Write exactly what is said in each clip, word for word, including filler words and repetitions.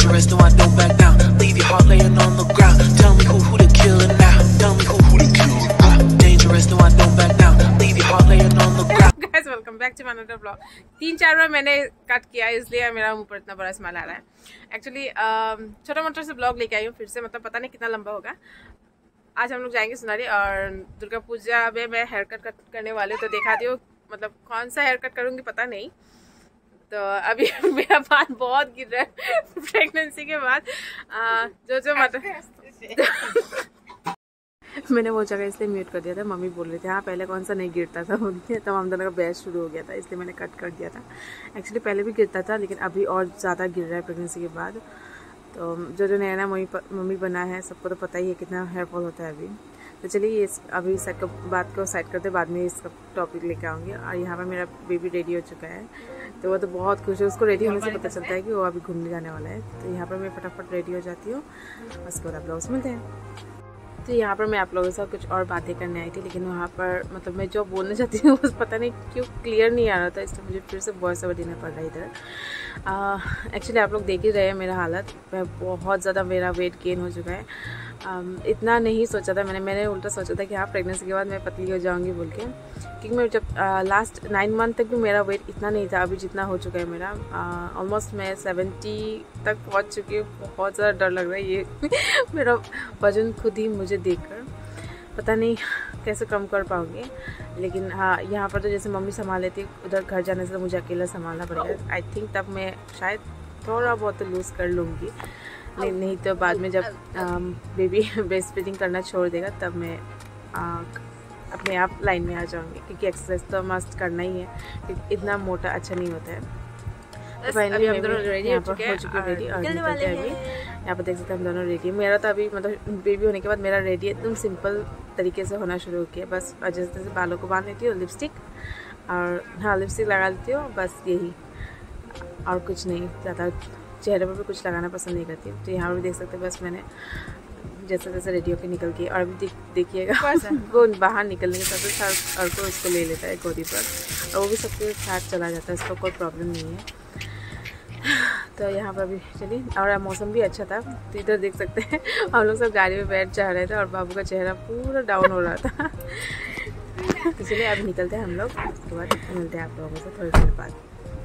dangerous, no I don't back down. Leave your heart laying on the ground. Tell me who who the killer now. Tell me who who the killer now. Dangerous, no I don't back down. Leave your heart laying on the ground. Guys, welcome back to another vlog. तीन चार बार मैंने cut किया इसलिए मेरा मुंह पर इतना बड़ा स्मेल आ रहा है. एक्चुअली छोटा मोटा से ब्लॉग लेके आई हूँ फिर से, मतलब पता नहीं कितना लंबा होगा. आज हम लोग जाएंगे सुनारी और दुर्गा पूजा में मैं हेयर कट करने वाली हूँ, तो देखा दी मतलब कौन सा हेयर कट करूँगी पता नहीं. तो अभी मेरा बाल बहुत गिर रहा है प्रेगनेंसी के बाद. आ, जो जो मतलब मैंने वो जगह इसलिए म्यूट कर दिया था. मम्मी बोल रही थी हाँ पहले कौन सा नहीं गिरता था बोलते, तब हम दोनों का बहस शुरू हो गया था, इसलिए मैंने कट कर दिया था. एक्चुअली पहले भी गिरता था लेकिन अभी और ज़्यादा गिर रहा है प्रेगनेंसी के बाद. तो जो जो नया नया मम्मी मम्मी बना है सबको तो पता ही है कितना हेयर फॉल होता है अभी. तो चलिए इस अभी साइड का बात को साइड करते बाद में इसका टॉपिक लेके आऊँगी. और यहाँ पर मेरा बेबी रेडी हो चुका है, तो वो तो बहुत खुश है. उसको रेडी होने से पता चलता है कि वो अभी घूमने जाने वाला है. तो यहाँ पर मैं फटाफट रेडी हो जाती हूँ, उसके बाद आप लोग मिलते हैं. तो यहाँ पर मैं आप लोगों के साथ कुछ और बातें करने आई थी, लेकिन वहाँ पर मतलब मैं जो बोलना चाहती हूँ उस पता नहीं क्यों क्लियर नहीं आ रहा था, इसलिए मुझे फिर से वॉइस ओवर देना पड़ रहा है इधर. एक्चुअली आप लोग देख ही रहे हैं मेरा हालत. मैं बहुत ज़्यादा मेरा वेट गेन हो चुका है. um, इतना नहीं सोचा था मैंने मैंने उल्टा सोचा था कि हाँ प्रेगनेंसी के बाद मैं पतली हो जाऊँगी बोल के, क्योंकि मैं जब लास्ट नाइन मंथ तक भी मेरा वेट इतना नहीं था. अभी जितना हो चुका है मेरा, ऑलमोस्ट uh, मैं सेवेंटी तक पहुँच चुकी हूँ. बहुत ज़्यादा डर लग रहा है ये मेरा वजन खुद ही मुझे देखकर पता नहीं कैसे कम कर पाऊँगी. लेकिन हाँ यहाँ पर तो जैसे मम्मी संभाल लेती, उधर घर जाने से तो मुझे अकेला संभालना पड़ेगा. आई थिंक तब मैं शायद थोड़ा बहुत लूज़ कर लूँगी, नहीं नहीं तो बाद में जब बेबी ब्रेस्ट फीडिंग करना छोड़ देगा तब मैं आ, अपने आप लाइन में आ जाऊँगी, क्योंकि एक्सरसाइज तो मस्ट करना ही है, क्योंकि इतना मोटा अच्छा नहीं होता है. तो फाइनली हम दोनों रेडी हो चुके हैं रेडी और निकलते हैं. अभी यहाँ पर देख सकते हैं हम दोनों रेडी है. मेरा तो अभी मतलब बेबी होने के बाद मेरा रेडी एकदम सिंपल तरीके से होना शुरू हो गया. बस जैसे जैसे बालों को बांध लेती हूँ, लिपस्टिक और हाँ लिपस्टिक लगा लेती हूँ, बस यही, और कुछ नहीं. ज़्यादा चेहरे पर भी कुछ लगाना पसंद नहीं करती. तो यहाँ पर भी देख सकते हैं बस मैंने जैसे जैसे रेडी होकर निकल के, और अभी देखिएगा वो बाहर निकलने के साथ साथ और को उसको ले लेता है गोदी पर, और वो भी सबके साथ चला जाता है, इसको कोई प्रॉब्लम नहीं है. तो यहाँ पर अभी चलिए, और मौसम भी अच्छा था. तो इधर देख सकते हैं हम लोग सब गाड़ी में बैठ जा रहे थे और बाबू का चेहरा पूरा डाउन हो रहा था. तो चलिए अभी निकलते हैं हम लोग, उसके बाद मिलते हैं आप लोगों से थोड़ी देर बाद.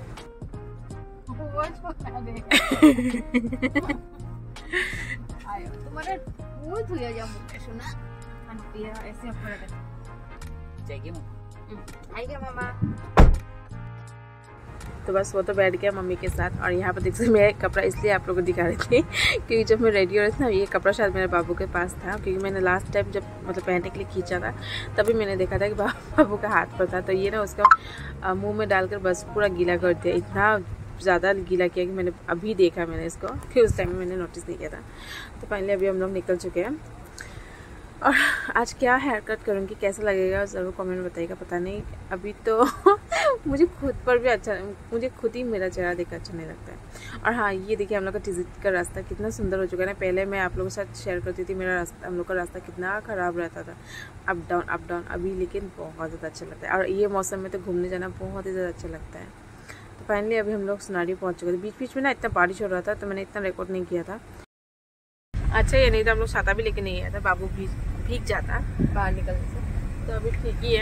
तो बस वो तो बैठ गया मम्मी के साथ. और यहाँ पर देख सकते मैं कपड़ा इसलिए आप लोगों को दिखा रही थी क्योंकि जब मैं रेडी हो रही थी ना, ये कपड़ा शायद मेरे बाबू के पास था, क्योंकि मैंने लास्ट टाइम जब मतलब पहनने के लिए खींचा था तभी मैंने देखा था कि बाबू का हाथ पर था. तो ये ना उसका मुंह में डालकर बस पूरा गीला कर दिया. इतना ज़्यादा गीला किया कि मैंने अभी देखा मैंने इसको, कि उस टाइम में मैंने नोटिस नहीं किया था. तो फाइनली अभी हम लोग निकल चुके हैं. और आज क्या हेयर कट करूँगी, कैसा लगेगा ज़रूर कमेंट बताइएगा. पता नहीं अभी तो मुझे खुद पर भी अच्छा, मुझे खुद ही मेरा चेहरा देखकर अच्छा नहीं लगता है. और हाँ ये देखिए हम लोग का टीजी का रास्ता कितना सुंदर हो चुका है ना. पहले मैं आप लोगों के साथ शेयर करती थी मेरा रास्ता, हम लोग का रास्ता कितना ख़राब रहता था, अप डाउन अप डाउन. अभी लेकिन बहुत ज़्यादा अच्छा लगता है, और ये मौसम में तो घूमने जाना बहुत ही ज़्यादा अच्छा लगता है. तो फाइनली अभी हम लोग सुनारी पहुँच चुके थे. बीच बीच में ना इतना बारिश हो रहा था तो मैंने इतना रिकॉर्ड नहीं किया था. अच्छा ये नहीं तो हम लोग छाता भी लेके नहीं आया था, बाबू भीग भीग जाता बाहर निकलने से. तो अभी ठीक ही है.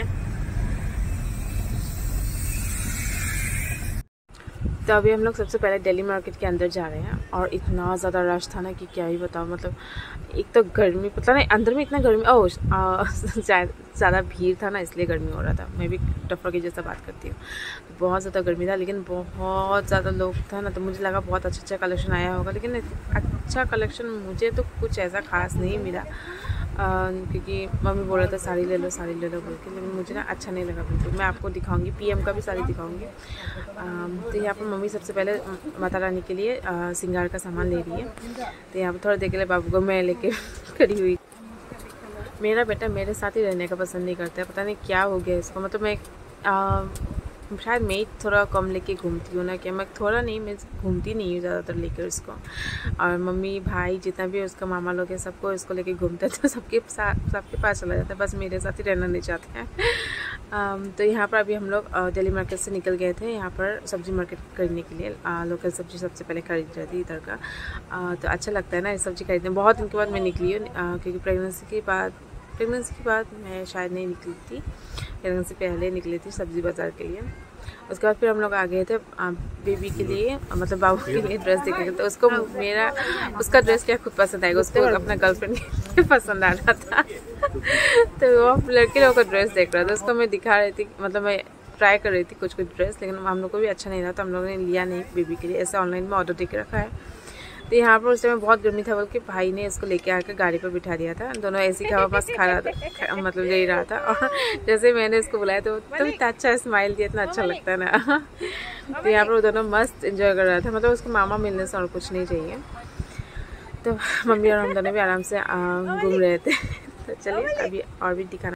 तो अभी हम लोग सबसे पहले दिल्ली मार्केट के अंदर जा रहे हैं, और इतना ज़्यादा रश था ना कि क्या ही बताऊँ. मतलब एक तो गर्मी, पता नहीं अंदर में इतना गर्मी, ओह ज़्यादा भीड़ था ना इसलिए गर्मी हो रहा था. मैं भी टफर की जैसा बात करती हूँ, तो बहुत ज़्यादा गर्मी था, लेकिन बहुत ज़्यादा लोग था ना, तो मुझे लगा बहुत अच्छा अच्छा कलेक्शन आया होगा. लेकिन अच्छा कलेक्शन मुझे तो कुछ ऐसा खास नहीं मिला, क्योंकि मम्मी बोल रहा था साड़ी ले लो साड़ी ले लो बोल के, लेकिन मुझे ना अच्छा नहीं लगा बिल्कुल. मैं आपको दिखाऊंगी, पीएम का भी साड़ी दिखाऊंगी. तो यहाँ पर मम्मी सबसे पहले माता रानी के लिए श्रृंगार का सामान ले रही है. तो यहाँ पर थोड़ा देर के लिए बाबू को मैं लेके खड़ी हुई. मेरा बेटा मेरे साथ ही रहने का पसंद नहीं करता है, पता नहीं क्या हो गया इसको. मतलब मैं आ, शायद मैं ही थोड़ा कम लेके घूमती हूँ ना, कि मैं थोड़ा नहीं, मैं घूमती नहीं हूँ ज़्यादातर लेकर उसको. और मम्मी भाई जितना भी उसका मामा लोग है सबको इसको लेके घूमते हैं, तो सबके साथ सबके पास चला जाता है, बस मेरे साथ ही रहना नहीं चाहते हैं. Um, तो यहाँ पर अभी हम लोग दिल्ली मार्केट से निकल गए थे यहाँ पर सब्जी मार्केट खरीदने के लिए। आ, लोकल सब्जी सबसे पहले खरीद रही थी इधर का। आ, तो अच्छा लगता है ना ये सब्जी खरीदने। बहुत दिन के बाद मैं निकली हूँ क्योंकि प्रेगनेंसी के बाद प्रेगनेंसी के बाद मैं शायद नहीं निकली थी, प्रेगनेंसी पहले निकली थी सब्जी बाज़ार के लिए। उसके बाद फिर हम लोग आ गए थे बेबी के लिए, मतलब बाबू के लिए ड्रेस देखने के। तो उसको मेरा उसका ड्रेस क्या खुद पसंद आएगा, उसको अपना गर्लफ्रेंड पसंद आ रहा था तो वो लड़के लोगों का ड्रेस देख रहा था, उसको मैं दिखा रही थी, मतलब मैं ट्राई कर रही थी कुछ कुछ ड्रेस, लेकिन हम लोग को भी अच्छा नहीं रहा तो हम लोगों ने लिया नहीं बेबी के लिए। ऐसे ऑनलाइन में ऑर्डर दे के रखा है। तो यहाँ पर उस समय बहुत गर्मी था, बल्कि भाई ने इसको लेके आकर गाड़ी पर बिठा दिया था। दोनों ऐसी हवा बस खा रहा था, मतलब ले रहा था। और जैसे मैंने इसको बुलाया तो तो इतना अच्छा स्माइल दिया, इतना अच्छा लगता है ना। तो यहाँ पर वो दोनों मस्त एंजॉय कर रहा था, मतलब उसको मामा मिलने से और कुछ नहीं चाहिए। तो मम्मी और हम दोनों भी आराम से घूम रहे थे। तो चलिए अभी और भी दिखाना।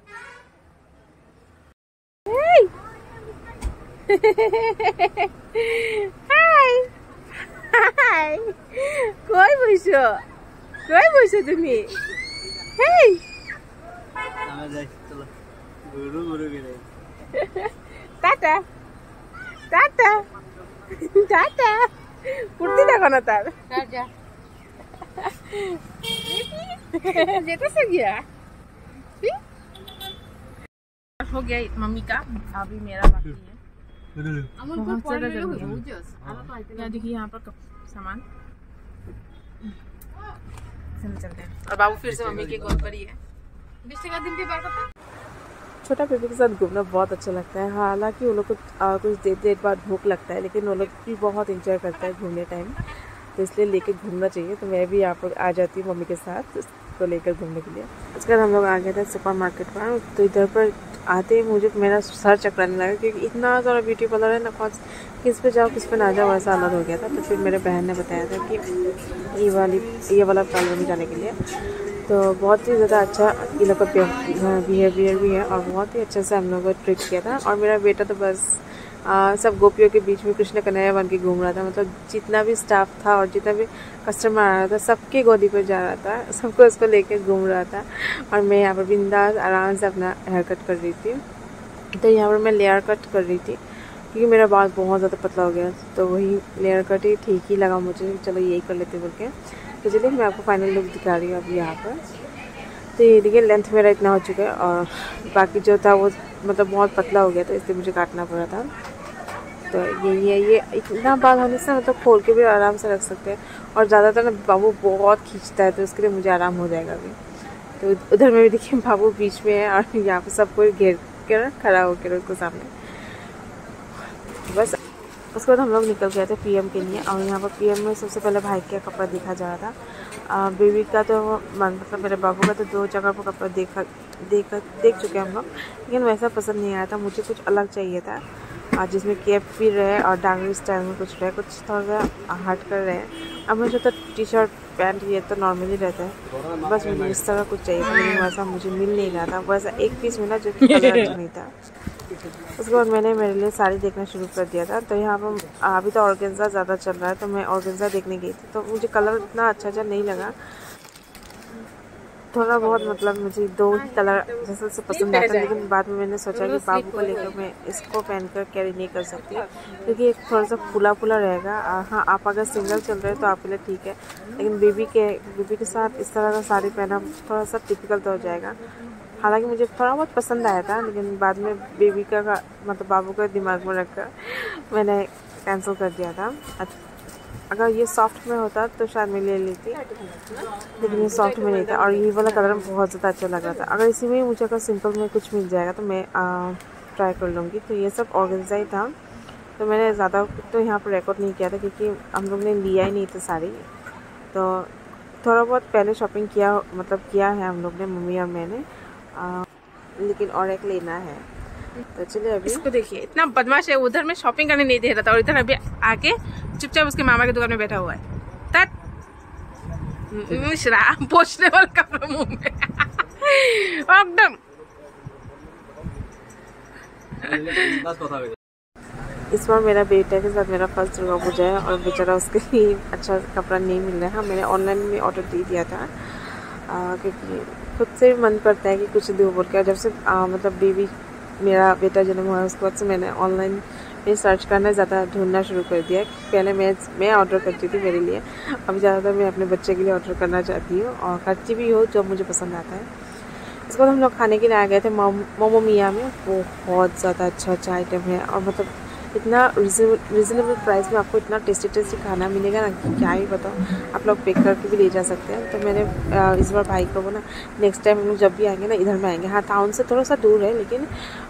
हाय কই বইছো কই বইছো তুমি? হেই আমরা যাচ্ছি, চলো গুরু গুরু গেলে টাটা টাটা টাটা কুর্তি দেখো না তার টাটা যেটা से गया हो गया मम्मी का, अभी मेरा बाकी है। बहुत ज़्यादा गर्मी है। देखिए यहाँ पर सामान चलते हैं और बाबू फिर से मम्मी के गोद पर ही है। दिन भी बात छोटा बेबी के साथ घूमना बहुत अच्छा लगता है। हालांकि वो लोग को कुछ देर देर बाद भूख लगता है, लेकिन वो लोग भी बहुत इंजॉय करता है घूमने टाइम, तो इसलिए लेके घूमना चाहिए। तो मैं भी यहाँ पर आ जाती हूँ मम्मी के साथ उसको लेकर घूमने के लिए। उसके बाद हम लोग आ गए थे सुपर मार्केट पर। तो इधर पर आते ही मुझे मेरा सर चकराने लगा, क्योंकि इतना सारा ब्यूटी पार्लर है ना, कौन किस पे जाओ किस पे ना जाओ ऐसा हालत हो गया था। तो फिर मेरे बहन ने बताया था कि ये वाली ये वाला पार्लर में जाने के लिए। तो बहुत ही ज़्यादा अच्छा ये लोग का बिहेवियर भी है और बहुत ही अच्छे से हम लोग को ट्रीट किया था। और मेरा बेटा तो बस आ, सब गोपियों के बीच में कृष्ण कन्हैया बन के घूम रहा था। मतलब जितना भी स्टाफ था और जितना भी कस्टमर आ रहा था सबके गोदी पर जा रहा था, सबको उसको लेके घूम रहा था। और मैं यहाँ पर बिंदास आराम से अपना हेयर कट कर रही थी। तो यहाँ पर मैं लेयर कट कर रही थी क्योंकि मेरा बाल बहुत ज़्यादा पतला हो गया, तो वही लेयर कट ही ठीक ही लगा मुझे, चलो यही कर लेते बोल के। तो चलिए मैं आपको फाइनल लुक दिखा रही हूँ अभी यहाँ पर। तो ये देखिए लेंथ मेरा इतना हो चुका है और बाकी जो था वो मतलब बहुत पतला हो गया था, इसलिए मुझे काटना पड़ा था। तो ये ये ये इतना बाल होने से मतलब खोल के भी आराम से रख सकते हैं। और ज़्यादातर ना बाबू बहुत खींचता है, तो उसके लिए मुझे आराम हो जाएगा अभी। तो उधर में भी देखिए बाबू बीच में है और यहाँ पर सबको घेर कर खड़ा होकर उसको सामने। बस उसके बाद हम लोग निकल गए थे पीएम के लिए। और यहाँ पर पीएम में सबसे पहले भाई का कपड़ा देखा जा रहा था। आ, बेबी का तो मतलब मेरे बाबू का तो दो जगह पर कपड़ा देखा देख देख चुके हम लोग, लेकिन वैसा पसंद नहीं आया था। मुझे कुछ अलग चाहिए था जिसमें कैप भी रहे और डांगरी स्टाइल में कुछ रहे, कुछ थोड़ा सा हट कर रहे। अब मुझे तो टी शर्ट पैंट ये तो नॉर्मली रहता है, बस मुझे इस तरह कुछ चाहिए था, लेकिन वैसा मुझे मिल नहीं रहा था। वैसा एक पीस मिला जो कि कलर अच्छा नहीं था। उसके बाद मैंने मेरे लिए साड़ी देखना शुरू कर दिया था। तो यहाँ पर अभी तो ऑर्गेन्जा ज़्यादा चल रहा है, तो मैं ऑर्गेन्जा देखने गई थी। तो मुझे कलर इतना अच्छा अच्छा नहीं लगा, थोड़ा बहुत मतलब मुझे दो ही कलर जैसे से पसंद आता, लेकिन बाद में मैंने सोचा कि बाबू को लेकर मैं इसको पहनकर कैरी नहीं कर सकती, क्योंकि एक थोड़ा सा फुला फुला रहेगा। हाँ, आप अगर सिंगल चल रहे हैं तो आपके लिए ठीक है, लेकिन बेबी के बेबी के साथ इस तरह का साड़ी पहना थोड़ा सा डिफिकल्ट हो जाएगा। हालांकि मुझे थोड़ा बहुत पसंद आया था, लेकिन बाद में बेबी का मतलब बाबू का दिमाग में रखकर मैंने कैंसिल कर दिया था। अगर ये सॉफ्ट में होता तो शायद मैं ले लेती, लेकिन ये सॉफ्ट में नहीं था। और ये वाला कलर बहुत ज़्यादा अच्छा लग रहा था। अगर इसी में मुझे अगर सिंपल में कुछ मिल जाएगा तो मैं आ, ट्राई कर लूँगी। तो ये सब ऑर्गेन्जा ही था, तो मैंने ज़्यादा तो यहाँ पर रिकॉर्ड नहीं किया था क्योंकि हम लोग ने लिया ही नहीं था साड़ी। तो थोड़ा बहुत पहले शॉपिंग किया मतलब किया है हम लोग ने, मम्मी और मैंने, आ, लेकिन और एक लेना है। तो चलिए अभी इसको देखिए, इतना बदमाश है, उधर में शॉपिंग करने नहीं दे रहा था और इधर अभी आके चुपचाप उसके मामा की दुकान में बैठा हुआ है। तट शराब पोछने वाला कपड़ा मुंह में एकदम। इस बार मेरा बेटा के साथ मेरा फर्स्ट दुर्गा पूजा है और बेचारा उसके लिए अच्छा कपड़ा नहीं मिल रहा है। हाँ, मैंने ऑनलाइन में ऑर्डर दे दिया था क्योंकि खुद से मन करता है कि कुछ दो बोल के। जब से आ, मतलब बेबी मेरा बेटा जन्म हुआ उसके बाद से मैंने ऑनलाइन में सर्च करना ज़्यादा ढूंढना शुरू कर दिया। पहले मैं मैं ऑर्डर करती थी मेरे लिए, अब ज़्यादातर मैं अपने बच्चे के लिए ऑर्डर करना चाहती हूँ और करती भी हूँ जब मुझे पसंद आता है। इसके बाद हम लोग खाने के लिए आ गए थे मोमो मिया में। बहुत ज़्यादा अच्छा अच्छा आइटम है और मतलब इतना रिजनेबल प्राइस में आपको इतना टेस्टी टेस्टी खाना मिलेगा ना कि क्या ही बताओ। आप लोग पैक करके भी ले जा सकते हैं। तो मैंने इस बार भाई को ना नेक्स्ट टाइम हम लोग जब भी आएंगे ना इधर में आएंगे। हाँ, टाउन से थोड़ा सा दूर है लेकिन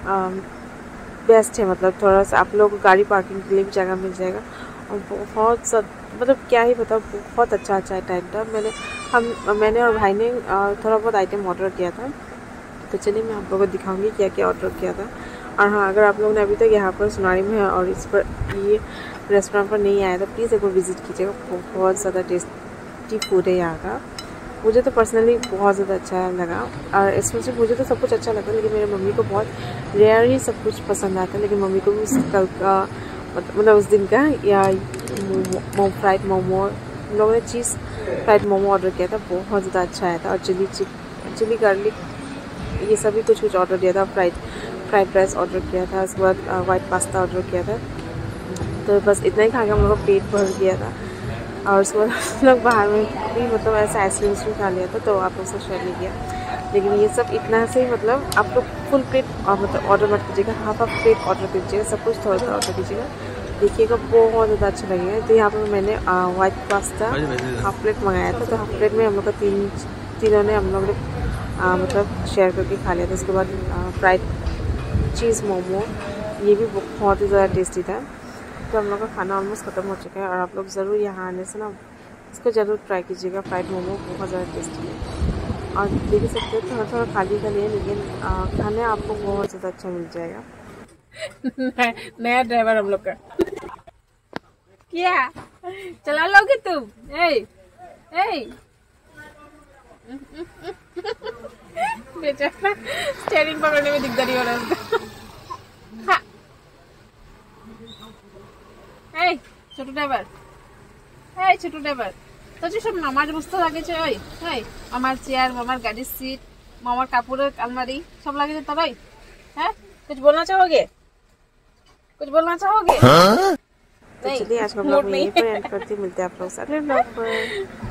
बेस्ट है, मतलब थोड़ा सा आप लोग को गाड़ी पार्किंग के लिए भी जगह मिल जाएगा और बहुत सा मतलब क्या ही बताओ बहुत अच्छा अच्छा टाइम था। मैंने हम मैंने और भाई ने थोड़ा बहुत आइटम ऑर्डर किया था। तो चलिए मैं आप लोगों को दिखाऊंगी क्या क्या ऑर्डर किया था। और हाँ, अगर आप लोगों ने अभी तक यहाँ पर सोनारी में है और इस पर ये रेस्टोरेंट पर नहीं आया तो प्लीज़ एक बार विज़िट कीजिएगा। बहुत ज़्यादा टेस्टी फूड है यहाँ का। मुझे तो पर्सनली बहुत ज़्यादा अच्छा लगा और इसमें से मुझे तो सब कुछ अच्छा लगा लेकिन मेरे मम्मी को बहुत रेयर ही सब कुछ पसंद आता है। लेकिन मम्मी को भी कल का मतलब उस दिन का या मोमो फ्राइड मोमो हम लोगों ने चीज़ फ्राइड मोमो ऑर्डर किया था। बहुत ज़्यादा अच्छा आया था और चिली चिली गार्लिक ये सभी कुछ कुछ ऑर्डर दिया था। फ्राइड फ्राइड राइस ऑर्डर किया था। उसके बाद वाइट पास्ता ऑर्डर किया था। तो बस इतना ही खा के हम लोग का पेट भर गया था। और उसके बाद हम लोग बाहर में भी मतलब ऐसा आइसक्रीम भी खा लिया था तो आप लोग से शेयर नहीं किया। लेकिन ये सब इतना से ही मतलब आप लोग फुल प्लेट मतलब ऑर्डर मत कीजिएगा, हाफ हाफ प्लेट ऑर्डर कीजिएगा। सब कुछ थोड़ा थोड़ा ऑर्डर कीजिएगा, देखिएगा बहुत ज़्यादा अच्छा लगेगा। तो यहाँ पर मैंने वाइट पास्ता हाफ प्लेट मंगाया था। तो हाफ प्लेट में हम लोग का तीन तीनों ने हम लोग ने आ, मतलब शेयर करके खा लिया था। उसके बाद फ्राइड चीज़ मोमो ये भी बहुत ही ज़्यादा टेस्टी था। तो हम लोग का खाना ऑलमोस्ट ख़त्म हो चुका है और आप लोग ज़रूर यहाँ आने से ना इसको ज़रूर ट्राई कीजिएगा। फ्राइड मोमो बहुत ज़्यादा टेस्टी है और देख सकते हो थोड़ा थोड़ा खाली खाली है लेकिन खाने आपको बहुत ज़्यादा अच्छा मिल जाएगा। नया ड्राइवर हम लोग का क्या चला लोगे तुम? ए, ए। बेचारा स्टीयरिंग पकड़ने में दिक्कत हो रहा है। এই ছোট ড্রাইভার, এই ছোট ড্রাইভার তো সব মামার বস্তু লাগেছে। ওই এই মামার চেয়ার, মামার গাড়ির सीट, मामार कापड़ेर अलमारी सब लगे थे तब। हैं कुछ बोलना चाहोगे? कुछ बोलना चाहोगे? हाँ? तो चलिए आज का ब्लॉग यहीं पर एंड करते, मिलते हैं आप लोग सारे ब्लॉग पर।